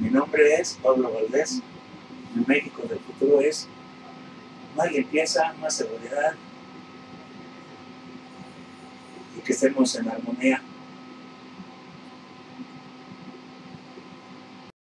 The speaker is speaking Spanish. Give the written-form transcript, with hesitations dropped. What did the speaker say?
Mi nombre es Pablo Valdés. El México del futuro es más limpieza, más seguridad y que estemos en armonía.